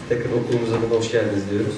Tekrar okulumuza da hoş geldiniz diyoruz.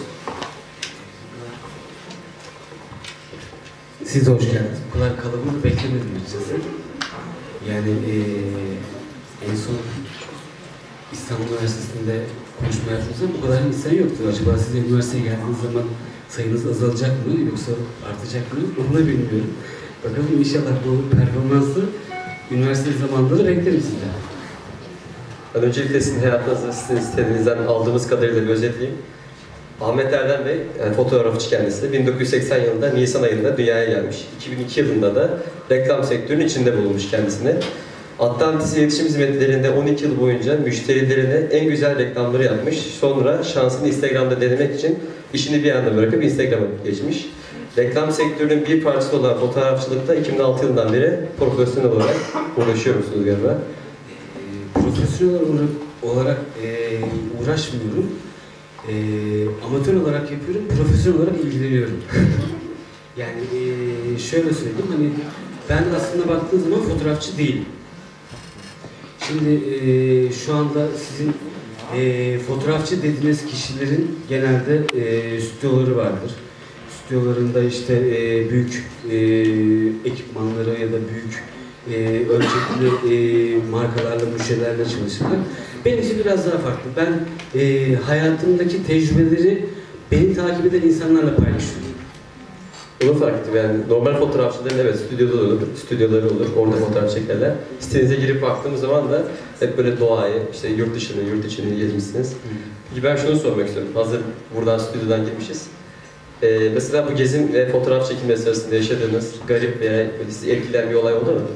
Siz de hoş geldiniz. Bu kadar kalabalık beklemedim açıkçası. Yani en son İstanbul Üniversitesi'nde konuşma yaptığımızda bu kadar insan yoktu. Acaba siz üniversiteye geldiğiniz zaman sayınız azalacak mı yoksa artacak mı? Onu da bilmiyorum. Bakalım inşallah bu performanslı üniversite zamanları beklerim sizden. Ben öncelikle sizin hayatınızda sizin sitenizden aldığımız kadarıyla bir özetleyeyim. Ahmet Erdem Bey, yani fotoğrafçı kendisi, 1980 yılında Nisan ayında dünyaya gelmiş. 2002 yılında da reklam sektörünün içinde bulunmuş kendisini. Atlantis İletişim Hizmetleri'nde 12 yıl boyunca müşterilerine en güzel reklamları yapmış. Sonra şansını Instagram'da denemek için işini bir anda bırakıp Instagram'a geçmiş. Reklam sektörünün bir parçası olan fotoğrafçılıkta 2006 yılından beri profesyonel olarak uğraşıyor musunuz galiba? Profesyonel olarak uğraşmıyorum. Amatör olarak yapıyorum, profesyonel olarak ilgileniyorum. Yani şöyle söyleyeyim, hani ben aslında baktığım zaman fotoğrafçı değilim. Şimdi şu anda sizin fotoğrafçı dediğiniz kişilerin genelde stüdyoları vardır. Stüdyolarında işte büyük ekipmanları ya da büyük ölçekli markalarla, müşterilerle çalışırlar. Benim için biraz daha farklı. Ben hayatımdaki tecrübeleri beni takip eden insanlarla paylaşıyorum. Bunu fark ettim yani normal fotoğrafçıların evet stüdyoları olur, orada fotoğraf çekerler. Sitenize girip baktığımız zaman da hep böyle doğayı, işte yurt içini gezmişsiniz. Peki ben şunu sormak istiyorum, hazır buradan stüdyodan girmişiz. Mesela bu gezim ve fotoğraf çekimi sırasında yaşadığınız garip veya sizi etkileyen bir olay oldu mu?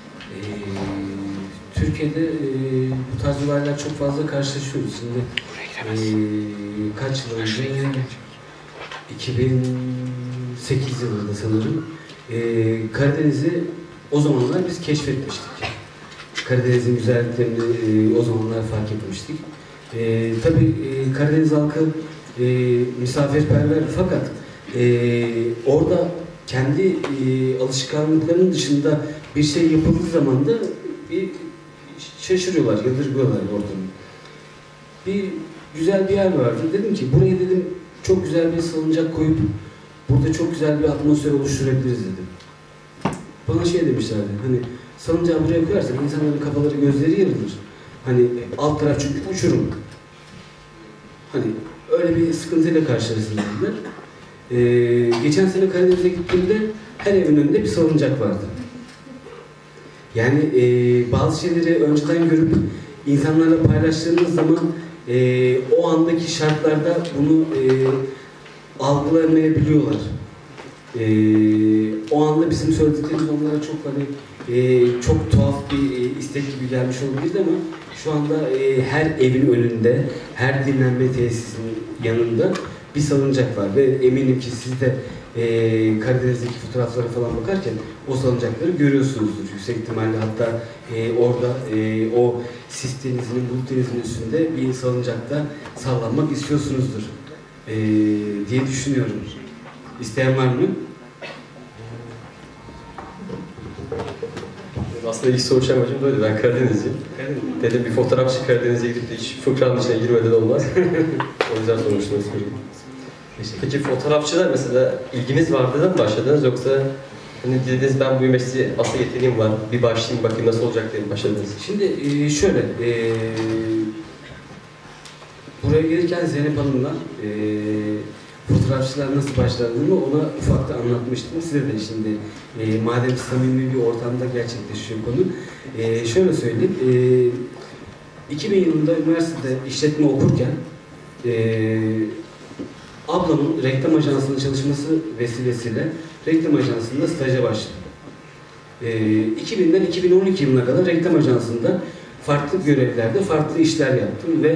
Türkiye'de bu tarz olaylar çok fazla karşılaşıyoruz. Şimdi kaç yıl önce 2008 yılında sanırım Karadeniz'i o zamanlar biz keşfetmiştik. Karadeniz'in güzelliklerini o zamanlar fark etmiştik. Tabii Karadeniz halkı misafirperver fakat orada kendi alışkanlıklarının dışında bir şey yapıldığı zaman da bir şaşırıyorlar, yadırgıyorlar ortamı. Bir güzel bir yer vardı. Dedim ki buraya dedim çok güzel bir salıncak koyup burada çok güzel bir atmosfer oluşturabiliriz dedim. Bana şey demişlerdi, hani salıncağı buraya koyarsak insanların kafaları, gözleri yarılır. Hani alt taraf çünkü uçurum. Hani öyle bir sıkıntıyla karşılaştılar dediler. Geçen sene Karadeniz'e gittiğimde her evin önünde bir salıncak vardı. Yani bazı şeyleri önceden görüp insanlarla paylaştığınız zaman o andaki şartlarda bunu algılamayabiliyorlar. O anda bizim söylediklerimiz onlara çok hani çok tuhaf bir istek gibi gelmiş olabilir ama şu anda her evin önünde, her dinlenme tesisinin yanında bir salıncak var ve eminim ki siz de Karadeniz'deki fotoğraflara falan bakarken o salıncakları görüyorsunuzdur yüksek ihtimalle. Hatta orada o sis denizinin, bulut denizinin üstünde bir salıncakta sallanmak istiyorsunuzdur diye düşünüyorum. İsteyen var mı? Aslında ilk soru amacım da oydu. Ben Karadenizliyim. Dedim bir fotoğrafçı Karadeniz'e gidip de hiç fıkranın içine girmeden olmaz. O yüzden sormuştum. Peki fotoğrafçılar mesela ilginiz vardı da mı başladınız yoksa hani dediniz ben bu mesleğe aslında yeteneğim var, bir başlayayım bakayım nasıl olacak diye başladınız? Şimdi şöyle, buraya gelirken Zeynep Hanım'la fotoğrafçılar nasıl başladığını ona ufakta anlatmıştım. Size de şimdi madem samimi bir ortamda gerçekleşiyor konu. Şöyle söyleyeyim, 2000 yılında üniversitede işletme okurken ablamın reklam ajansında çalışması vesilesiyle reklam ajansında staja başladım. 2000'den 2012 yılına kadar reklam ajansında farklı görevlerde farklı işler yaptım ve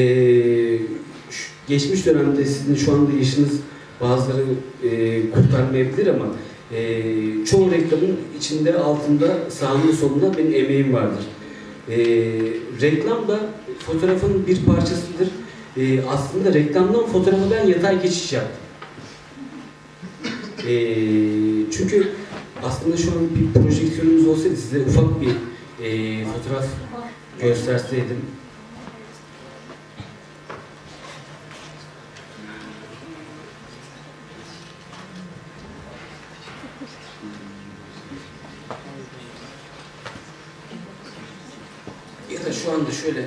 geçmiş dönemde sizin şu anda yaşınız bazıları kurtarmayabilir ama çoğu reklamın içinde, altında, sağında, solunda benim emeğim vardır. Reklam da fotoğrafın bir parçasıdır. Aslında reklamdan fotoğrafa ben yatay geçiş yaptım. Çünkü aslında şu an bir projeksiyonumuz olsaydı size ufak bir fotoğraf gösterseydim. şu anda şöyle.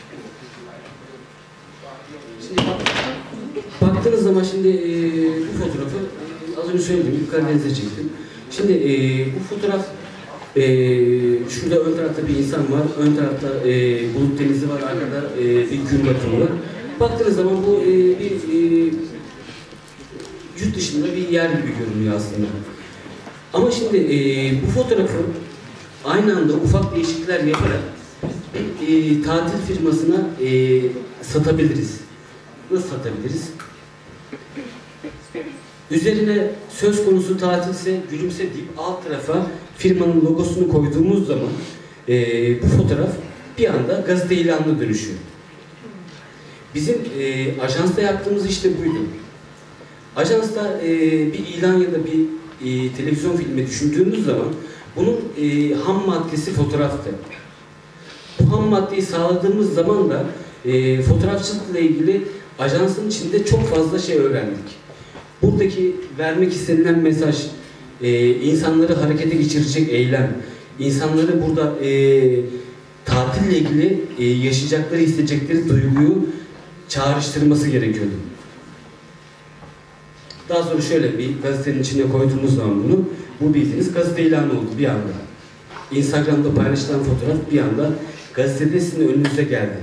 Şimdi baktığınız zaman şimdi bu fotoğrafı az önce söylediğim gibi Karadeniz'e çektim. Şimdi bu fotoğraf şurada ön tarafta bir insan var, ön tarafta bulut denizi var, arkada bir gün batımı var. Baktığınız zaman bu bir yurt dışında bir yer gibi görünüyor aslında. Ama şimdi bu fotoğrafı aynı anda ufak değişiklikler yaparak bir tatil firmasına satabiliriz. Nasıl satabiliriz? Üzerine söz konusu tatilse gülümse deyip alt tarafa firmanın logosunu koyduğumuz zaman bu fotoğraf bir anda gazete ilanına dönüşüyor. Bizim ajansta yaptığımız işte buydu. Ajansta bir ilan ya da bir televizyon filmi düşündüğümüz zaman bunun ham maddesi fotoğraftı. Bu ham maddeyi sağladığımız zaman da fotoğrafçılıkla ilgili ajansın içinde çok fazla şey öğrendik. Buradaki vermek istenilen mesaj, insanları harekete geçirecek eylem, insanları burada tatille ilgili yaşayacakları, hissedecekleri duyguyu çağrıştırması gerekiyordu. Daha sonra şöyle bir gazetenin içine koyduğumuz zaman bunu, bu bildiğiniz gazete ilanı oldu bir anda. Instagram'da paylaşılan fotoğraf bir anda gazetede sizin önünüze geldi.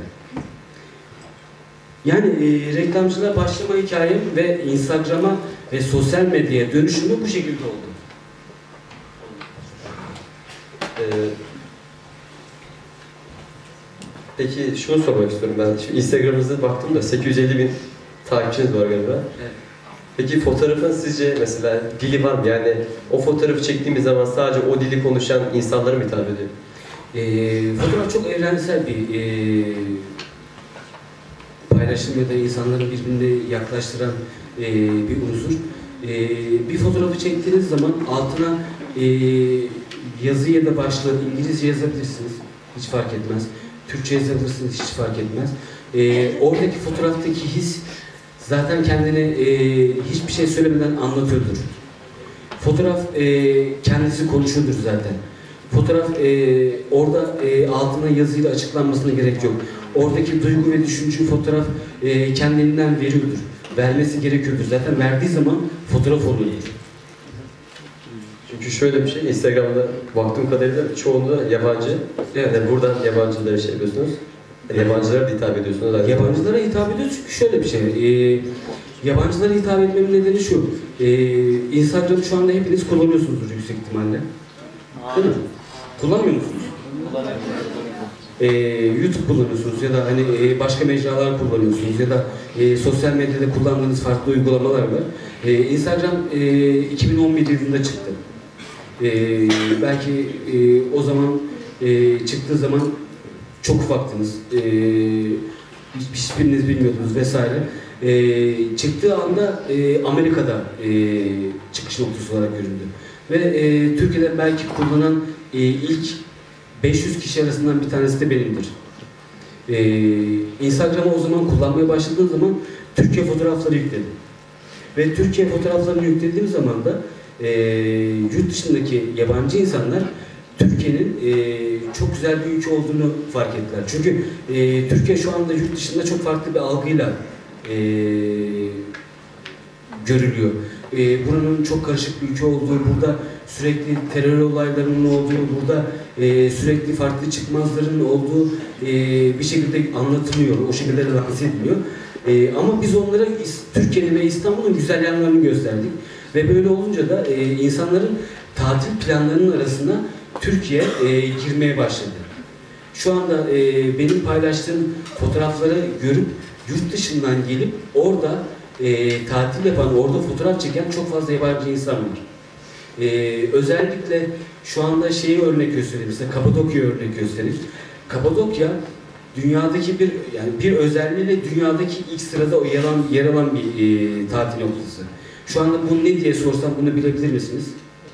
Yani reklamcılığa başlama hikayem ve Instagram'a ve sosyal medyaya dönüşümü bu şekilde oldu. Peki şunu sormak istiyorum ben. Şu Instagram'ınıza baktım da 850.000 takipçiniz var galiba. Evet. Peki fotoğrafın sizce mesela dili var mı? Yani o fotoğrafı çektiğimiz zaman sadece o dili konuşan insanlara mı hitap ediyor? Fotoğraf çok evrensel bir paylaşım ya da insanları birbirine yaklaştıran bir unsur. Bir fotoğrafı çektiğiniz zaman altına yazı ya da başlığı İngilizce yazabilirsiniz. Hiç fark etmez. Türkçe yazabilirsiniz. Hiç fark etmez. Oradaki fotoğraftaki his zaten kendini hiçbir şey söylemeden anlatıyordur. Fotoğraf kendisi konuşuyordur zaten. Fotoğraf orada altına yazıyla açıklanmasına gerek yok. Oradaki duygu ve düşünce fotoğraf kendinden veriyordur. Vermesi gerekiyordur. Zaten verdiği zaman fotoğraf oluyordur. Çünkü şöyle bir şey, Instagram'da baktığım kadarıyla çoğunluğu yabancı. Evet. Yani buradan yabancılara şey yapıyorsunuz. Yabancılara da hitap ediyorsunuz. Yabancılara hitap ediyoruz çünkü şöyle bir şey. Yabancılara hitap etmemin nedeni şu. Instagram'ı şu anda hepiniz kullanıyorsunuzdur yüksek ihtimalle. Değil mi? Kullanmıyor musunuz? YouTube kullanıyorsunuz ya da hani başka mecralar kullanıyorsunuz ya da sosyal medyada kullandığınız farklı uygulamalar var. Instagram 2011 yılında çıktı. Belki o zaman çıktığı zaman çok ufaktınız. Hiçbiriniz bilmiyordunuz vesaire. Çıktığı anda Amerika'da çıkış noktası olarak göründü. Ve Türkiye'de belki kullanan ilk 500 kişi arasından bir tanesi de benimdir. Instagram'ı o zaman kullanmaya başladığım zaman Türkiye fotoğrafları yükledim. Ve Türkiye fotoğraflarını yüklediğim zaman da yurt dışındaki yabancı insanlar Türkiye'nin çok güzel bir ülke olduğunu fark ettiler. Çünkü Türkiye şu anda yurt dışında çok farklı bir algıyla görülüyor. Buranın çok karışık bir ülke olduğu, burada sürekli terör olaylarının olduğu, burada sürekli farklı çıkmazların olduğu bir şekilde anlatılıyor, o şekilde lanse ediliyor. Ama biz onlara Türkiye'nin ve İstanbul'un güzel yanlarını gösterdik. Ve böyle olunca da insanların tatil planlarının arasına Türkiye girmeye başladı. Şu anda benim paylaştığım fotoğrafları görüp yurt dışından gelip orada tatil yapan, orada fotoğraf çeken çok fazla yabancı insan var. Özellikle şu anda şeyi örnek göstereyim, mesela Kapadokya örnek göstereyim. Kapadokya dünyadaki bir özelliğiyle dünyadaki ilk sırada yer alan bir tatil noktası. Şu anda bunu ne diye sorsam bunu bilebilir misiniz?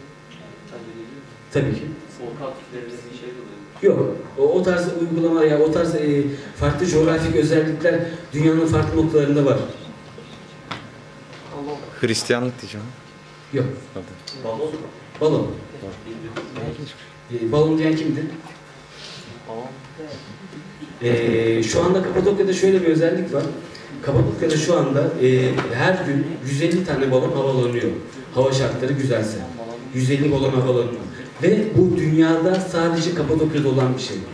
Tabii ki. Soğuk aktiflerinde bir şey oluyor. Yok. O tarz uygulamalar ya o tarz farklı coğrafik özellikler dünyanın farklı noktalarında var. Hristiyanlık diyeceğim. Yok. Balon. Balon. Balon diyen kimdi? Şu anda Kapadokya'da şöyle bir özellik var. Kapadokya'da şu anda her gün 150 tane balon havalanıyor. Hava şartları güzelse. 150 balon havalanıyor. Ve bu dünyada sadece Kapadokya'da olan bir şey.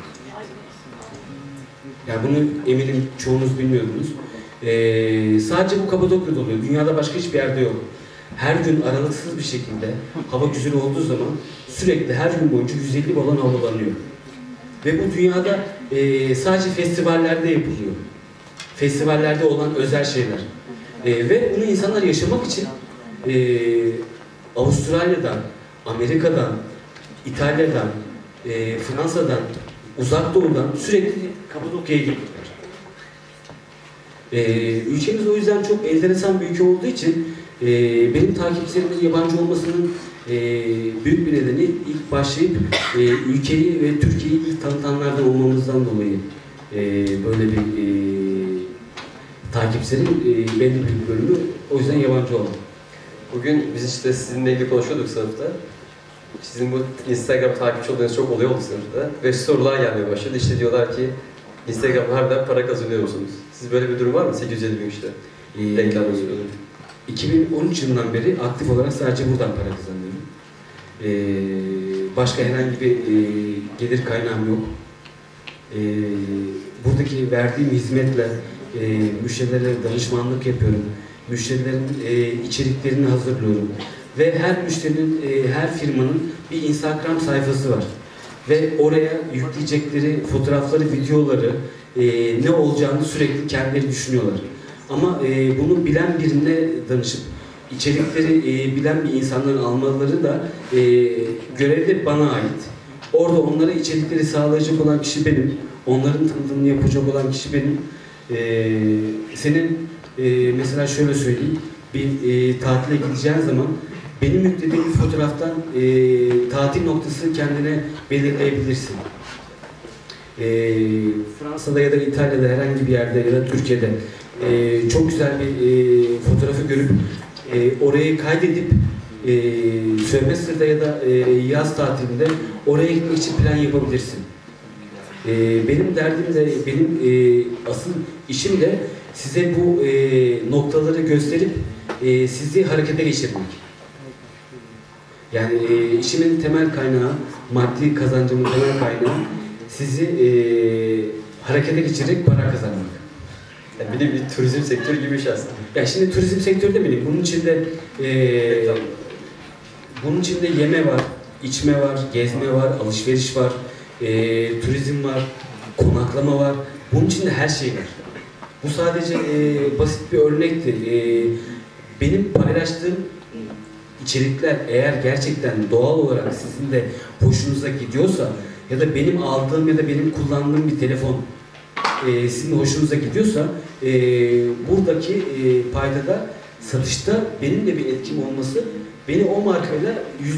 Yani bunu eminim çoğunuz bilmiyordunuz. Sadece bu Kapadokya'da oluyor. Dünyada başka hiçbir yerde yok. Her gün aralıksız bir şekilde hava güzel olduğu zaman sürekli her gün boyunca 150 balon havalanıyor. Ve bu dünyada sadece festivallerde yapılıyor. Festivallerde olan özel şeyler. Ve bunu insanlar yaşamak için Avustralya'dan, Amerika'dan, İtalya'dan, Fransa'dan, Uzak Doğu'dan sürekli Kapadokya'ya gidiyorlar. Ülkemiz o yüzden çok enteresan bir ülke olduğu için benim takipçilerimin yabancı olmasının büyük bir nedeni ilk başlayıp ülkeyi ve Türkiye'yi ilk tanıtanlardan olmamızdan dolayı böyle bir takipçilerin belli bir bölümü o yüzden yabancı oldu. Bugün biz işte sizinle ilgili konuşuyorduk sınıfta. Sizin bu Instagram takipçi olduğunuz çok oldu sınıfta. Ve sorular gelmeye başladı. İşte diyorlar ki Instagram'da harbiden para kazanıyor musunuz? Siz böyle bir durum var mı? 850 bin işte. Reklam yazıyorlar. 2013 yılından beri aktif olarak sadece buradan para kazanıyorum. Başka herhangi bir gelir kaynağım yok. Buradaki verdiğim hizmetle müşterilere danışmanlık yapıyorum. Müşterilerin içeriklerini hazırlıyorum. Ve her müşterinin, her firmanın bir Instagram sayfası var. Ve oraya yükleyecekleri fotoğrafları, videoları ne olacağını sürekli kendileri düşünüyorlar. Ama bunu bilen birine danışıp içerikleri bilen bir insanların almaları da görev de bana ait. Orada onlara içerikleri sağlayacak olan kişi benim. Onların tanıtımını yapacak olan kişi benim. Senin mesela şöyle söyleyeyim, bir tatile gideceğin zaman benim yüklediğim bir fotoğraftan tatil noktası kendine belirleyebilirsin. Fransa'da ya da İtalya'da herhangi bir yerde ya da Türkiye'de çok güzel bir fotoğrafı görüp orayı kaydedip sömestirde ya da yaz tatilinde oraya gitmek için plan yapabilirsin. Benim derdim de, benim asıl işim de size bu noktaları gösterip sizi harekete geçirmek. Yani işimin temel kaynağı, maddi kazancımın temel kaynağı sizi harekete geçirerek para kazanmak. Yani bir de bir turizm sektörü gibi bir şey aslında. Ya şimdi turizm sektörü demeyelim. Bunun içinde yeme var, içme var, gezme var, alışveriş var, turizm var, konaklama var. Bunun içinde her şey var. Bu sadece basit bir örnekti. Benim paylaştığım içerikler eğer gerçekten doğal olarak sizin de hoşunuza gidiyorsa ya da benim aldığım ya da benim kullandığım bir telefon sizin hoşunuza gidiyorsa buradaki paydada, satışta benim de bir etkim olması beni o markayla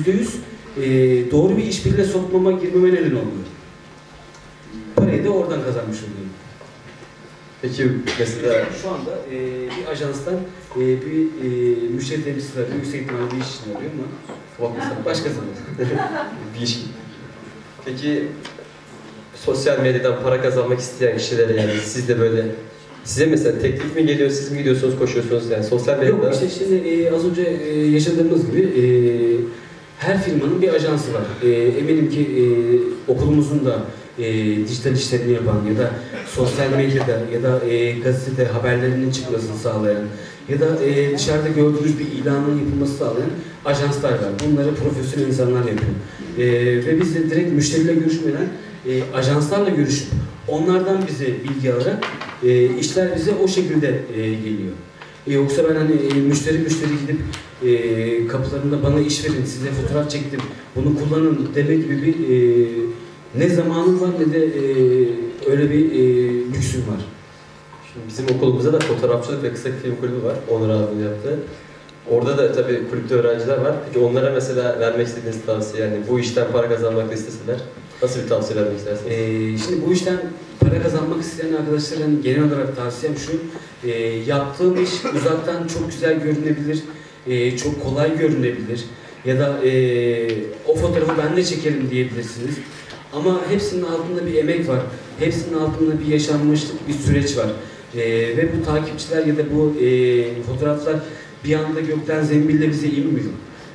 %100 doğru bir işbirliğine sokmama, girmeme neden oluyor. Parayı da oradan kazanmış oluyorum. Peki mesela şu anda bir ajanstan bir müşteri temsilcisi arıyor, yüksek ihtimalle bir iş için arıyor ama başkası bir iş. Peki sosyal medyadan para kazanmak isteyen kişilere yani siz de böyle size mesela teklif mi geliyor, siz mi gidiyorsunuz, koşuyorsunuz yani sosyal medyada? Yok işte şimdi az önce yaşadığımız gibi her firmanın bir ajansı var. Eminim ki okulumuzun da dijital işlerini yapan ya da sosyal medyada ya da gazetede haberlerinin çıkmasını sağlayan ya da dışarıda gördüğünüz bir ilanın yapılması sağlayan ajanslar var. Bunları profesyonel insanlar yapıyor. Ve biz de direkt müşteriyle görüşmeden ajanslarla görüşüp onlardan bize bilgi alarak işler bize o şekilde geliyor. Yoksa ben hani müşteri gidip kapılarında bana iş verin, size fotoğraf çektim, bunu kullanın demek gibi bir ne zamanım var ne de öyle bir lüksüm var. Şimdi bizim okulumuzda da fotoğrafçılık ve kısa film kulübü var. Onur abinin yaptığı. Orada da tabii kulüpte öğrenciler var. Peki onlara mesela vermek istediğiniz tavsiye yani bu işten para kazanmak isteseler nasıl bir tavsiye vermek istersiniz? Şimdi bu işten para kazanmak isteyen arkadaşların genel olarak tavsiyem şu. Yaptığım iş uzaktan çok güzel görünebilir, çok kolay görünebilir ya da o fotoğrafı ben de çekerim diyebilirsiniz. Ama hepsinin altında bir emek var. Hepsinin altında bir yaşanmışlık, bir süreç var. Ve bu takipçiler ya da bu fotoğraflar bir anda gökten zembille bize inmiyor.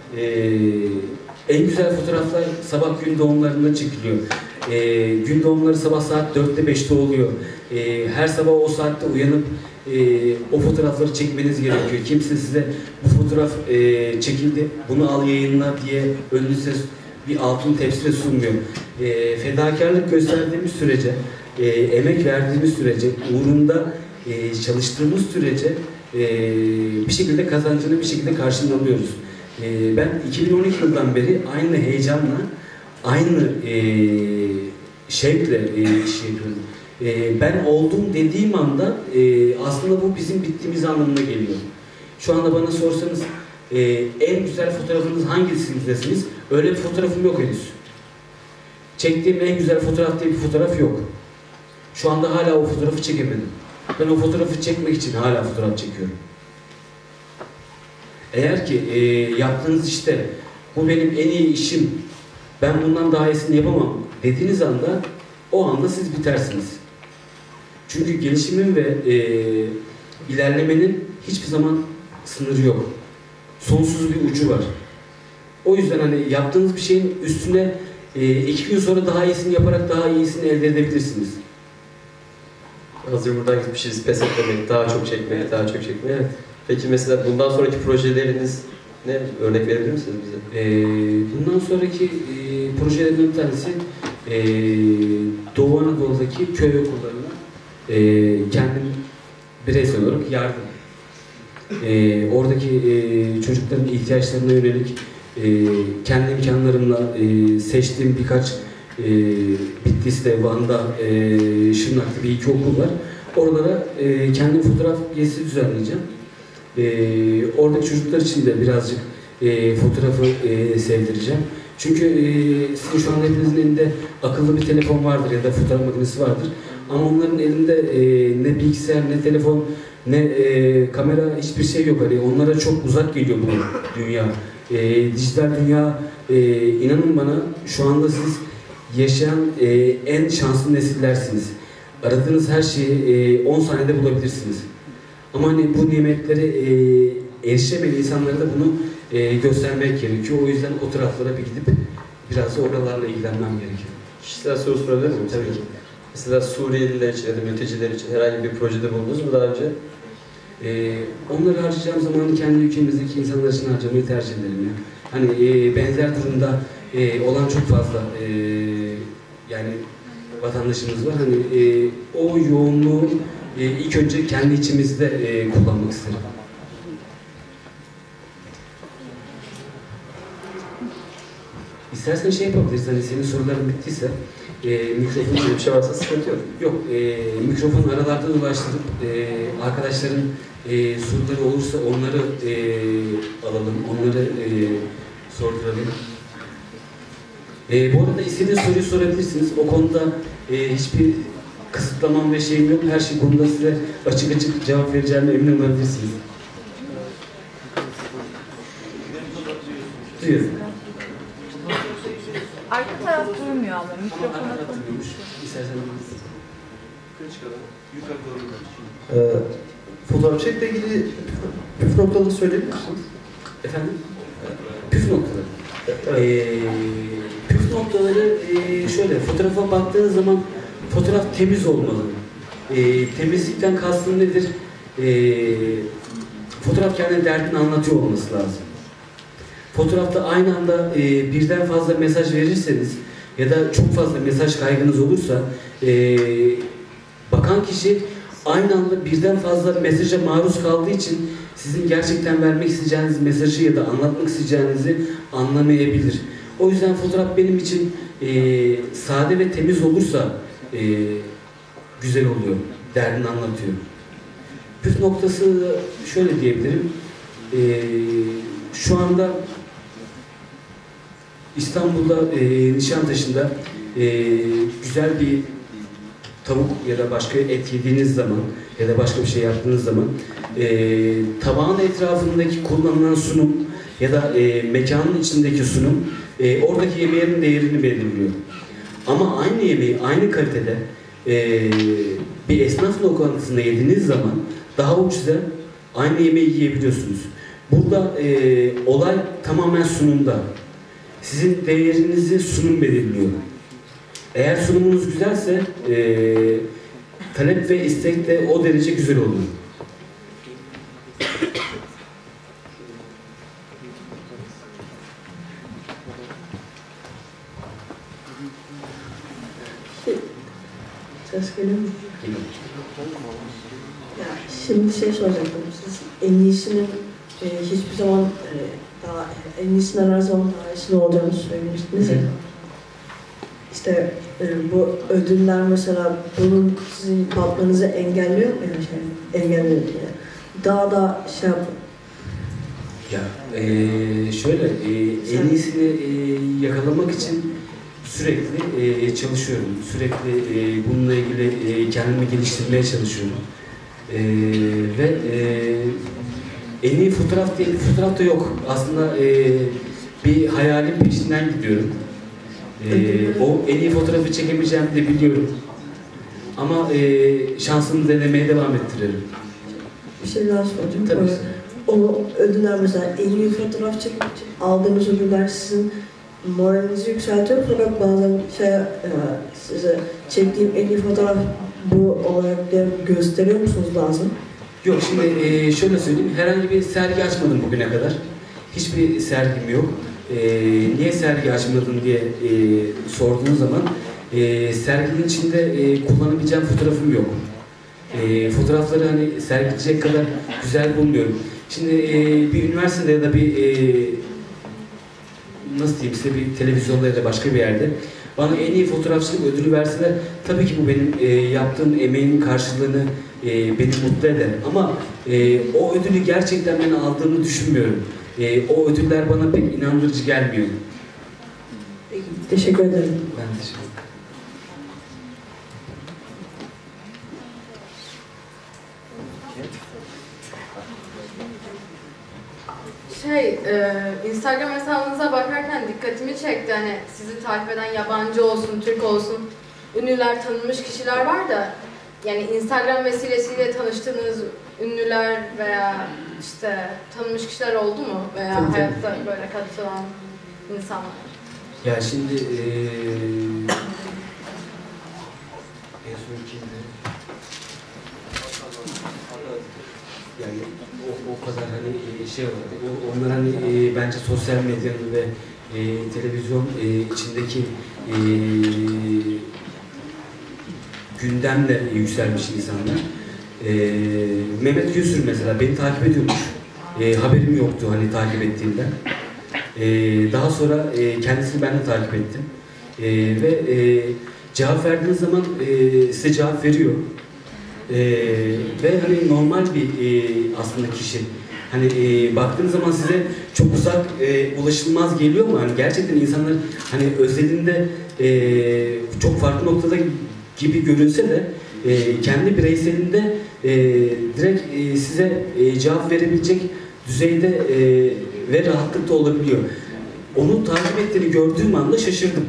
En güzel fotoğraflar sabah gün doğumlarında çekiliyor. Gün doğumları sabah saat 4'te 5'te oluyor. Her sabah o saatte uyanıp o fotoğrafları çekmeniz gerekiyor. Kimse size bu fotoğraf çekildi, bunu al yayınla diye önünüze bir altın tepsiyle sunmuyor. Fedakarlık gösterdiğimiz sürece, emek verdiğimiz sürece, uğrunda çalıştığımız sürece bir şekilde kazancını bir şekilde karşılanıyoruz. Ben 2012 yılından beri aynı heyecanla, aynı şevkle iş yapıyorum. Ben oldum dediğim anda aslında bu bizim bittiğimiz anlamına geliyor. Şu anda bana sorsanız en güzel fotoğrafınız hangisindesiniz? Öyle bir fotoğrafım yok henüz. Çektiğim en güzel fotoğraf diye bir fotoğraf yok. Şu anda hala o fotoğrafı çekemedim. Ben o fotoğrafı çekmek için hala fotoğraf çekiyorum. Eğer ki yaptığınız işte bu benim en iyi işim, ben bundan daha iyisini yapamam dediğiniz anda o anda siz bitersiniz. Çünkü gelişimin ve ilerlemenin hiçbir zaman sınırı yok. Sonsuz bir ucu var. O yüzden hani yaptığınız bir şeyin üstüne 2 gün sonra daha iyisini yaparak daha iyisini elde edebilirsiniz. Hazır buradan gitmişiz, pes etmemek, daha çok çekmek, daha çok çekmek. Evet. Peki mesela bundan sonraki projeleriniz ne? Örnek verebilir misiniz bize? Bundan sonraki projelerin bir tanesi Doğu Anadolu'daki köy okullarına kendim bireysel olarak yardım. Oradaki çocukların ihtiyaçlarına yönelik kendi imkanlarımla seçtiğim birkaç Bitlis'te, Van'da, Şırnak'ta bir iki okul var. Oralara kendim fotoğraf gezisi düzenleyeceğim. Oradaki çocuklar için de birazcık fotoğrafı sevdireceğim. Çünkü sizin şu an hepinizin elinde akıllı bir telefon vardır ya da fotoğraf makinesi vardır. Ama onların elinde ne bilgisayar, ne telefon, ne kamera, hiçbir şey yok. Hani onlara çok uzak geliyor bu dünya. Dijital dünya, inanın bana şu anda siz yaşayan en şanslı nesillersiniz. Aradığınız her şeyi 10 saniyede bulabilirsiniz. Ama hani bu nimetleri erişemeyen insanlara da bunu göstermek gerekiyor. O yüzden o taraflara bir gidip biraz da oralarla ilgilenmem gerekiyor. Kişisel soru sorabilir miyim? Tabii ki. Mesela Suriyeliler için ya da mülteciler için herhangi bir projede bulundunuz mu daha önce? Onları harcayacağım zamanı kendi ülkemizdeki insanlar için harcamayı tercih ederim ya. Hani benzer durumda olan çok fazla yani vatandaşımız var. Hani o yoğunluğu ilk önce kendi içimizde kullanmak isterim. İstersen şey yapabiliriz, hani senin soruların bittiyse mikrofonu Bir şey varsa sıkıntı yok. Yok, mikrofonu aralarda dolaştırıp arkadaşların soruları olursa onları alalım, onları sorduralım. Bu arada istediğiniz soruyu sorabilirsiniz. O konuda hiçbir kısıtlamam ve şeyim yok. Her şey konuda size açık açık cevap vereceğime emin olabilirsiniz. Duyuyorum. Arka taraf durmuyor ama mikrofona konuşuyor. İstersen Fotoğrafçılıkla ilgili püf noktaları söyleyebilir misiniz? efendim? Püf noktaları. Püf noktaları şöyle, fotoğrafa baktığınız zaman fotoğraf temiz olmalı. Temizlikten kastım nedir? Fotoğraf kendi derdini anlatıyor olması lazım. Fotoğrafta aynı anda birden fazla mesaj verirseniz ya da çok fazla mesaj kaygınız olursa bakan kişi aynı anda birden fazla mesaja maruz kaldığı için sizin gerçekten vermek isteyeceğiniz mesajı ya da anlatmak isteyeceğinizi anlamayabilir. O yüzden fotoğraf benim için sade ve temiz olursa güzel oluyor, derdini anlatıyor. Püf noktası şöyle diyebilirim. Şu anda İstanbul'da, Nişantaşı'nda güzel bir tavuk ya da başka et yediğiniz zaman ya da başka bir şey yaptığınız zaman tabağın etrafındaki kullanılan sunum ya da mekanın içindeki sunum oradaki yemeğin değerini belirliyor. Ama aynı yemeği aynı kalitede bir esnaf lokantasında yediğiniz zaman daha ucuza aynı yemeği yiyebiliyorsunuz. Burada olay tamamen sunumda. Sizin değerinizi sunum belirliyor. Eğer sunumunuz güzelse talep ve istek de o derece güzel olur. Ses geliyor mu? Ya şimdi şey soracaktım. Siz en iyisinin hiçbir zaman daha en iyisinden her zaman daha iyisinin olacağını söylemiştiniz ya. İşte bu ödüller mesela bunun sizin batmanızı engelliyor mu? Yani engelliyor yani. Daha da şey yapın. Ya şöyle en iyisini yakalamak için sürekli çalışıyorum. Sürekli bununla ilgili kendimi geliştirmeye çalışıyorum. Ve en iyi fotoğraf diye bir fotoğraf da yok. Aslında bir hayalin peşinden gidiyorum. O en iyi fotoğrafı çekemeyeceğimi de biliyorum. Ama şansımı denemeye devam ettiririm. Bir şey daha soracağım. Tabii. O ödüller mesela en iyi fotoğraf çekmek için aldığınız ödüller sizin moralinizi yükseltiyor fakat bazen size çektiğim en iyi fotoğraf bu olarak da gösteriyor musunuz bazen? Yok şimdi şöyle söyleyeyim, herhangi bir sergi açmadım bugüne kadar. Hiçbir sergim yok. Niye sergi açmadın diye sorduğun zaman serginin içinde kullanabileceğim fotoğrafım yok. Fotoğrafları hani sergileyecek kadar güzel bulmuyorum. Şimdi bir üniversitede ya da bir nasıl diyeyim size bir televizyonda ya da başka bir yerde bana en iyi fotoğrafçılık ödülü verseler tabii ki bu benim yaptığım emeğin karşılığını beni mutlu eder. Ama o ödülü gerçekten ben aldığımı düşünmüyorum. O ödüller bana pek inandırıcı gelmiyor. Teşekkür ederim. Ben teşekkür ederim. Instagram hesabınıza bakarken dikkatimi çekti. Hani sizi takip eden yabancı olsun, Türk olsun, ünlüler, tanınmış kişiler var da yani Instagram vesilesiyle tanıştığınız ünlüler veya işte tanınmış kişiler oldu mu? Veya tabii, hayatta böyle katılan insanlar? Ya şimdi en son kimdi? Yani o kadar hani şey var. Onlar hani bence sosyal medyanın ve televizyon içindeki gündemle yükselmiş insanlar. Mehmet Gülsür mesela beni takip ediyormuş. Haberim yoktu hani takip ettiğimden. Daha sonra kendisini ben de takip ettim. Ve cevap verdiğiniz zaman size cevap veriyor. Ve hani normal bir aslında kişi. Hani baktığınız zaman size çok uzak, ulaşılmaz geliyor mu? Hani gerçekten insanlar hani özelinde çok farklı noktada gibi görünse de kendi bireyselinde direkt size cevap verebilecek düzeyde ve rahatlıkta olabiliyor. Onu takip ettiğini gördüğüm anda şaşırdım.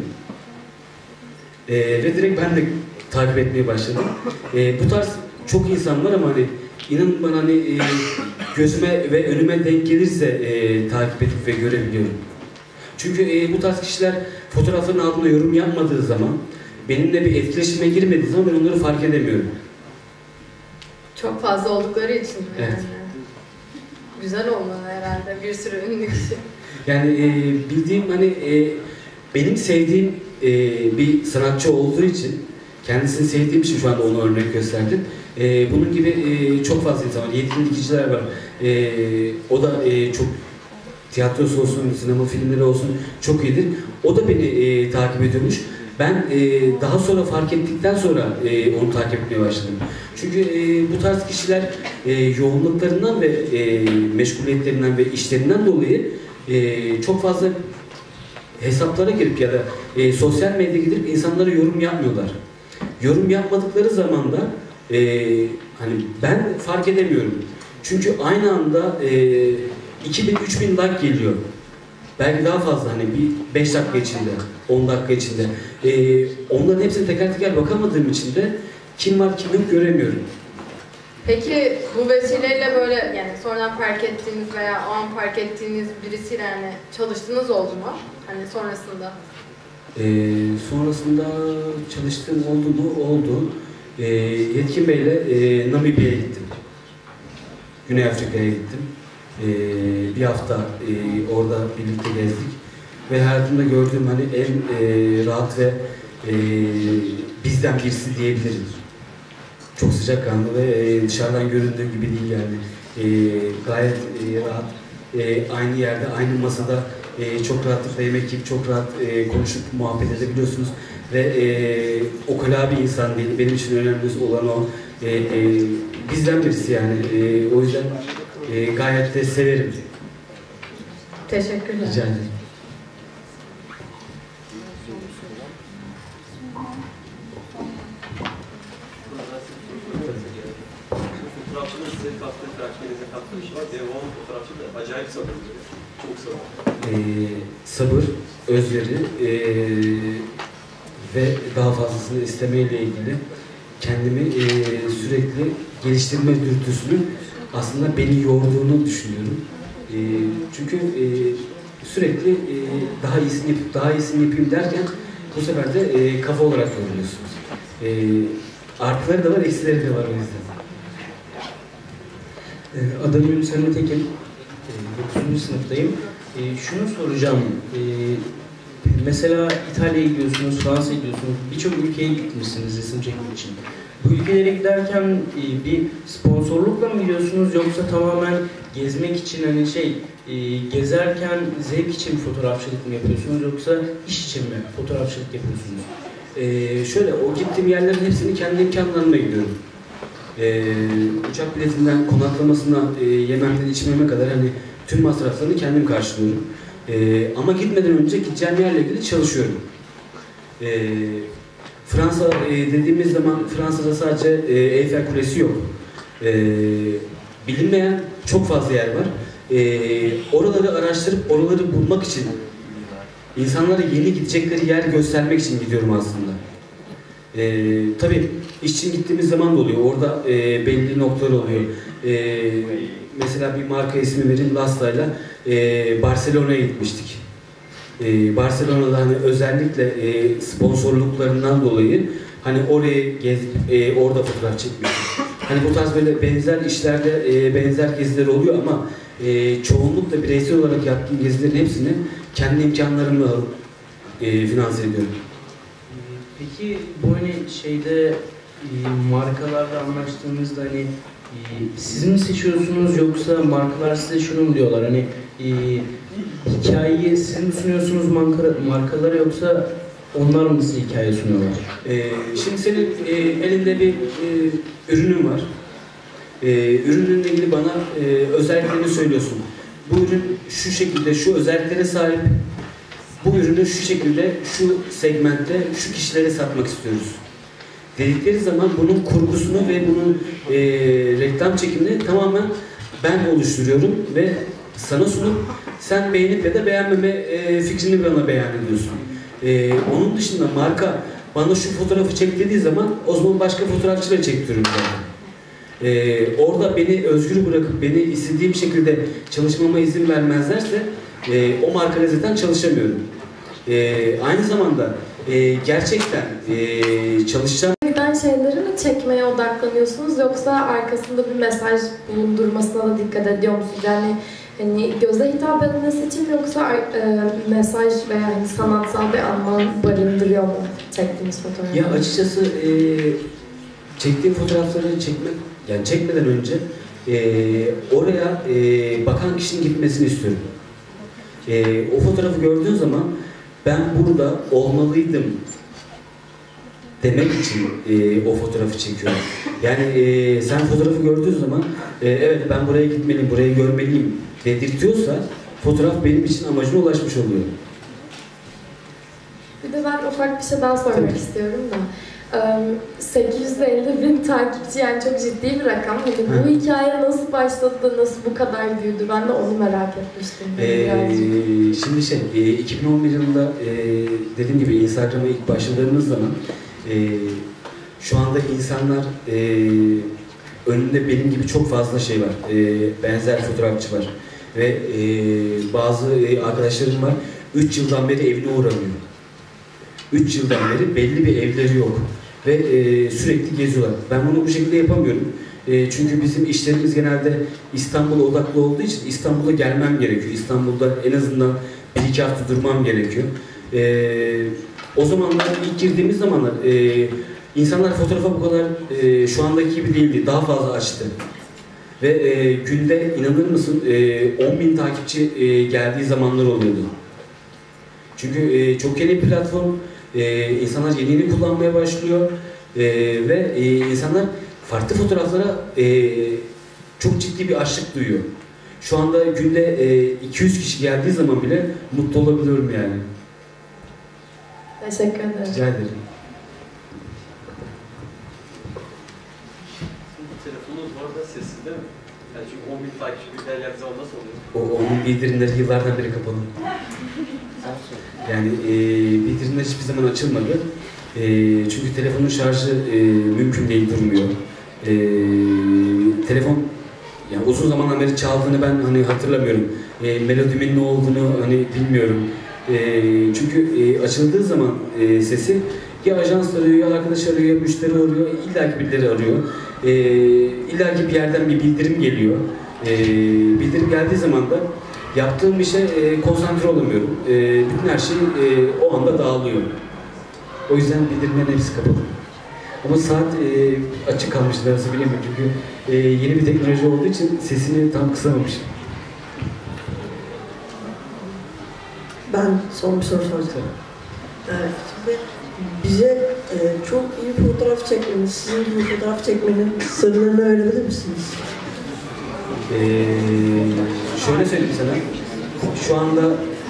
Ve direkt ben de takip etmeye başladım. Bu tarz çok insan var ama hani inanın bana hani gözüme ve önüme denk gelirse takip edip ve görebiliyorum. Çünkü bu tarz kişiler fotoğrafların altına yorum yapmadığı zaman, benimle bir etkileşime girmediği zaman ben onları fark edemiyorum. Çok fazla oldukları için mi? Evet. Yani? Güzel olmalı herhalde bir sürü ünlü kişi. Yani bildiğim hani benim sevdiğim bir sanatçı olduğu için, kendisini sevdiğim için şu anda onu örnek gösterdim. Bunun gibi çok fazla insan var. Yetkin dikiciler var. O da çok tiyatrosu olsun, sinema filmleri olsun çok iyidir. O da beni takip ediyormuş. Ben daha sonra fark ettikten sonra onu takip etmeye başladım. Çünkü bu tarz kişiler yoğunluklarından ve meşguliyetlerinden ve işlerinden dolayı çok fazla hesaplara girip ya da sosyal medyaya gidip insanlara yorum yapmıyorlar. Yorum yapmadıkları zaman da hani ben fark edemiyorum. Çünkü aynı anda 2000-3000 like geliyor. Belki daha fazla hani bir 5 dakika içinde. 10 dakika içinde. Onların hepsine teker teker bakamadığım için de kim var kim yok göremiyorum. Peki bu vesileyle böyle yani sonradan fark ettiğiniz veya o an fark ettiğiniz birisiyle yani çalıştığınız oldu mu? Hani sonrasında? Sonrasında çalıştığım oldu mu? Oldu. Yetkin Bey'le Namibya'ya gittim. Güney Afrika'ya gittim. Bir hafta orada birlikte gezdik. Ve hayatımda gördüğüm hani en rahat ve bizden birisi diyebilirim. Çok sıcakkanlı ve dışarıdan göründüğü gibi değil yani. Gayet rahat. Aynı yerde, aynı masada çok rahatlıkla yemek yiyip çok rahat konuşup muhabbet edebiliyorsunuz. Ve ukala bir insan değil. Benim için önemli olan o. Bizden birisi yani. O yüzden gayet de severim. Teşekkürler. Rica ederim. Fotoğrafçının size kattığı, karakterinize kattığı bir şey var. Devamlı fotoğrafçı da acayip sabırlı. Çok sabırlı. Sabır, özveri ve daha fazlasını istemeyle ilgili kendimi sürekli geliştirme dürtüsünün aslında beni yorduğunu düşünüyorum. Çünkü sürekli daha iyisini yapayım derken bu sefer de kafa olarak yoruluyorsunuz. Artıları da var, eksileri de var o yüzden. Adım Ünsal'ın Tekin, 9. sınıftayım. Şunu soracağım, mesela İtalya'ya gidiyorsunuz, Fransa'ya gidiyorsunuz, birçok ülkeye gitmişsiniz resim çekmek için. Bu ülkelere giderken bir sponsorlukla mı gidiyorsunuz yoksa tamamen gezmek için hani gezerken zevk için fotoğrafçılık mı yapıyorsunuz yoksa iş için mi fotoğrafçılık yapıyorsunuz? Şöyle, o gittiğim yerlerin hepsini kendi imkanlarımla gidiyorum. Uçak biletinden konaklamasına, yememden içmeme kadar hani tüm masraflarını kendim karşılıyorum. Ama gitmeden önce gideceğim yerle ilgili çalışıyorum. Fransa dediğimiz zaman Fransa'da sadece Eiffel Kulesi yok. Bilinmeyen çok fazla yer var. Oraları araştırıp oraları bulmak için, insanlara yeni gidecekleri yer göstermek için gidiyorum aslında. Tabii iş için gittiğimiz zaman da oluyor. Orada belli noktalar oluyor. Mesela bir marka ismi vereyim, Lasta'yla Barcelona'ya gitmiştik. Barcelona'da hani özellikle sponsorluklarından dolayı hani orayı gezip orada fotoğraf çekmiştik. Hani bu tarz böyle benzer işlerde benzer geziler oluyor ama çoğunlukla bireysel olarak yaptığım gezilerin hepsini kendi imkanlarımla finanse ediyorum. Peki bu hani markalarla anlaştığınızda hani siz mi seçiyorsunuz yoksa markalar size şunu mu diyorlar hani hikayeyi siz mi sunuyorsunuz markalara yoksa onlar mı size hikaye sunuyorlar? Şimdi senin elinde bir ürünün var. Ürününle ilgili bana özelliklerini söylüyorsun. Bu ürün şu şekilde, şu özelliklere sahip. Bu ürünü şu şekilde, şu segmentte, şu kişilere satmak istiyoruz. Dedikleri zaman bunun kurgusunu ve bunun reklam çekimini tamamen ben oluşturuyorum ve sana sunup sen beğenip ya da beğenmeme fikrini bana beyan ediyorsun. Onun dışında marka bana şu fotoğrafı çek dediği zaman o zaman başka fotoğrafçıları çektiriyorum zaten. Orada beni özgür bırakıp beni istediğim şekilde çalışmama izin vermezlerse o markayla zaten çalışamıyorum. Aynı zamanda gerçekten çalışacağım. Neden şeyleri mi çekmeye odaklanıyorsunuz yoksa arkasında bir mesaj bulundurmasına da dikkat ediyor musunuz? Yani hani göze hitap edilmesi için mi yoksa mesaj veya hani sanatsal bir anlam barındırıyor mu çektiğiniz fotoğraflar? Ya açıkçası çektiğim fotoğrafları çekmeden önce oraya bakan kişinin gitmesini istiyorum. O fotoğrafı gördüğün zaman ben burada olmalıydım demek için o fotoğrafı çekiyorum. Yani sen fotoğrafı gördüğün zaman evet ben buraya gitmeliyim, burayı görmeliyim dedirtiyorsa fotoğraf benim için amacına ulaşmış oluyor. Bir de ben ufak bir şey daha sormak istiyorum da. 850.000 takipçi, yani çok ciddi bir rakam. Hani bu hikaye nasıl başladı, nasıl bu kadar büyüdü? Ben de onu merak etmiştim. Şimdi 2011 yılında dediğim gibi Instagram'a ilk başladığımız zaman şu anda insanlar önünde benim gibi çok fazla şey var. Benzer fotoğrafçı var. Ve bazı arkadaşlarım var. 3 yıldan beri evine uğramıyor. 3 yıldan beri belli bir evleri yok. Ve sürekli geziyorlar. Ben bunu bu şekilde yapamıyorum. Çünkü bizim işlerimiz genelde İstanbul'a odaklı olduğu için İstanbul'a gelmem gerekiyor. İstanbul'da en azından 1-2 hafta durmam gerekiyor. O zamanlar, ilk girdiğimiz zamanlar insanlar fotoğrafa bu kadar şu andaki gibi değildi. Daha fazla açtı. Ve günde inanır mısın 10.000 takipçi geldiği zamanlar oluyordu. Çünkü çok yeni bir platform. İnsanlar yeni kullanmaya başlıyor. Ve insanlar farklı fotoğraflara çok ciddi bir açlık duyuyor. Şu anda günde 200 kişi geldiği zaman bile mutlu olabiliyorum yani. Teşekkür ederim. Rica ederim. Telefonunuz var da sessiz değil mi? Yani çünkü 10.000 takipçi birden yaptığı zaman nasıl oluyor? Onun bildirimleri yıllardan beri kapalı. Yani bildirimler hiçbir zaman açılmadı. Çünkü telefonun şarjı mümkün değil, durmuyor. Telefon yani uzun zamandan beri çaldığını ben hani hatırlamıyorum. Melodimin ne olduğunu hani bilmiyorum. Çünkü açıldığı zaman sesi ya ajans arıyor, ya arkadaş arıyor, ya müşteri arıyor, illaki birileri arıyor. İllaki bir yerden bir bildirim geliyor. Bildirim geldiği zaman da yaptığım işe konsantre olamıyorum. Bütün her şey o anda dağılıyor. O yüzden bildirimlerin hepsi kapalı. Ama saat açık kalmıştı, nasıl bilemiyorum çünkü yeni bir teknoloji olduğu için sesini tam kısamamışım. Ben son bir soru soracağım. Şimdi bize çok iyi fotoğraf çekmenin, sizin gibi fotoğraf çekmenin sırlarını öğrenebilir misiniz? Şöyle söyleyeyim sana. Şu anda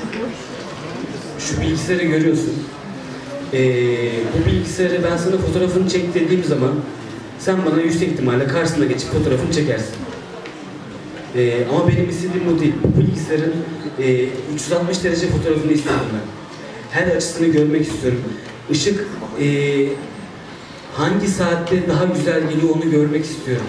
şu bilgisayarı görüyorsun. Bu bilgisayarı ben sana fotoğrafını çek dediğim zaman sen bana yüksek ihtimalle karşısına geçip fotoğrafını çekersin. Ama benim istediğim bu değil. Bu bilgisayarın 360 derece fotoğrafını istedim ben. Her açısını görmek istiyorum. Işık hangi saatte daha güzel geliyor onu görmek istiyorum.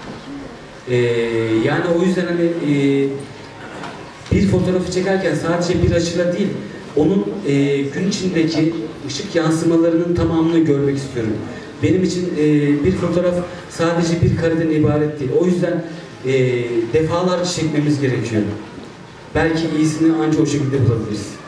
Yani o yüzden hani bir fotoğrafı çekerken sadece bir açıyla değil, onun gün içindeki ışık yansımalarının tamamını görmek istiyorum. Benim için bir fotoğraf sadece bir kareden ibaret değil. O yüzden defalarca çekmemiz gerekiyor. Belki iyisini ancak o şekilde bulabiliriz.